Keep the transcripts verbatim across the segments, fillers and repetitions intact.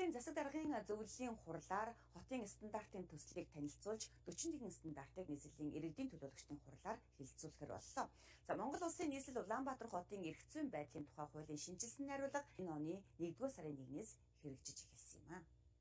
Хотын засаг даргын зөвлөлийн хурлаар хотын стандартын төслийг танилцуулж дөрвөн нэгэн стандартыг нийслэлийн иргэдийн төлөөлөгчдийн хурлаар хэлэлцүүлэхээр боллоо. За Монгол Улсын нийслэл Улаанбаатар хотын эрх зүйн байдлын тухай хуулийн шинжилсэн найруулга энэ оны нэгдүгээр сарын нэгнээс хэрэгжиж эхэлсэн юм а.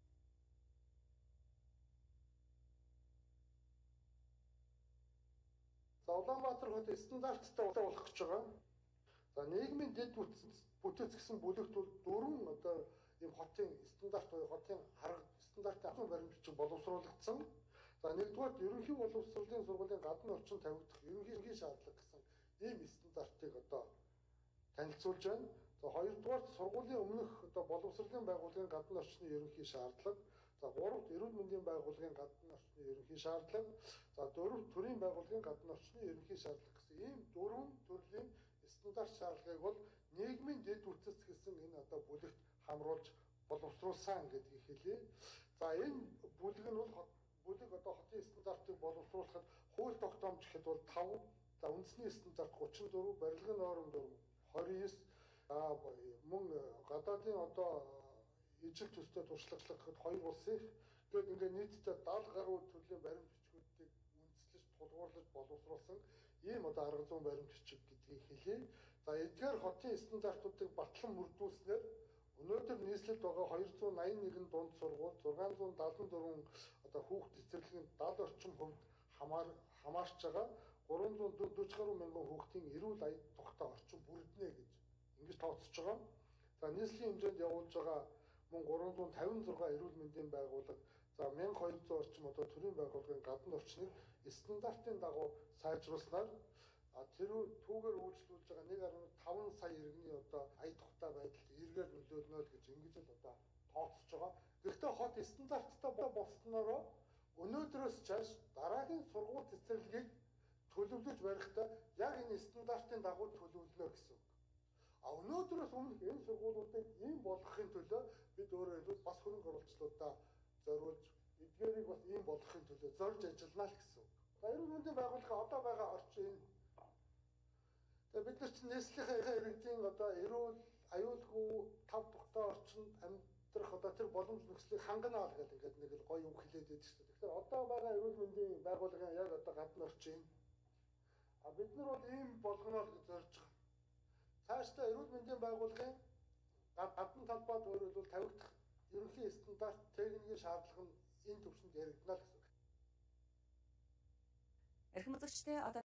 За Улаанбаатар хот стандарттай болох гэж байгаа. За нийгмийн дэд бүтээц гэсэн бүлэгтүүл дөрвөн одоо ийм хотын стандарт буюу хотын арга стандартын ахуйн баримтчиг боловсруулагдсан. За нэгдүгээр ерөнхий боловсролын сургуулийн гадна орчин тавигдах ерөнхий шаардлага гэсэн ийм стандартыг одоо танилцуулж байна. За хоёрдугаар сургуулийн өмнөх одоо боловсролын байгууллагын гадна орчны ерөнхий шаардлага. За гуравт эрүүл мэндийн байгууллагын гадна орчны ерөнхий шаардлага. За дөрөвт төрийн байгууллагын гадна орчны ерөнхий шаардлага гэсэн ийм дөрвөн төрлийн стандарт шаардлагыг бол нийгмийн дэд үтц гэсэн энэ одоо бүлэгт хамруулж боловсруулсан гэдгийг хэлье. За энэ бүлэг нь бол бүлэг одоо хотын стандартыг боловсруулахад хууль тогтоомж гэхэд бол тав, за үндэсний стандарт гучин дөрөв, барилгын норм дөрөв, хорин девять, а мөн гадаадын одоо ижил төстэй туршлагачлах гэхэд хоёр улсын гээд ингээ нийтдээ даал гаруй төрлийн баримт бичгүүдийг үндэслэж тулгуурлаж боловсруулсан ийм одоо арга зүйн баримт бичиг гэдгийг хэлье. За эдгээр хотын стандартуудыг батлан мөрдүүлснээр өнөөдөр нийслэлд байгаа хоёр зуун найман нэгэн дунд сургууль, зургаан зуун даатан дөрвөн одоо хүүхд цэцэрлэгийн даал орчим хувьд хамаар хамаарч байгаа гурван зуун дөрвөн гаруй мянган хүүхдийн эрүүл аяд тухтай орчин бүрднэ гэж ингэж тооцож байгаа. За нийслэлийн хэмжээнд явуулж байгаа мөн гурван зуун тавин зургаан эрүүл мэндийн байгууллага, за мянга хоёр зуун орчим одоо төрийн байгууллагын гадна орчныг стандартын дагуу сайжруулснаар тэр түүгээр үйлчлүүлж байгаа нэг гаруй таван сая иргэний одоо аяд тухтай байдалд эргээр нөлөөлнө л гэж ингэж л одоо тооцож байгаа. Гэхдээ хот стандарттай болсноороо өнөөдрөөс чааш дараагийн сургууль цэцэрлэгийг төлөвлөж барихдаа яг энэ стандартын дагуу төлөвлөнө гэсэн үг. А өнөөдрөөс өмнөх энэ сургуулиудыг ийм болгохын төлөө бид өөрөө хэлбэл бас хөрөнгө оруулагчдуудаа зориулж эдгээрийг бас ийм болгохын төлөө зорж ажиллана л гэсэн үг. За эрүүл мэндийн байгууллага одоо байгаа орчин тэгээ бид нар чинь нийслэлийн иргэдийн одоо эрүүл аюулгүй тав тухтай орчинд амьдрах одоо тэр боломж нөхцөлийг хангана л гэдэг ингээд нэг л гоё үг хэлээд байдаг шүү дээ. Тэгэхээр одоо байгаа эрүүл мэндийн байгууллагын яг одоо гадна орчин а бид нар бол ийм болгоно л гэж зорж байгаа. Цаашдаа эрүүл мэндийн байгууллагын гадна талбайд өөрөлдвөл тавигдах ерөнхий стандарт техникийн шаардлага нь энэ төвшөнд яригдана л гэсэн үг. Эрхэм үзэгчдээ одоо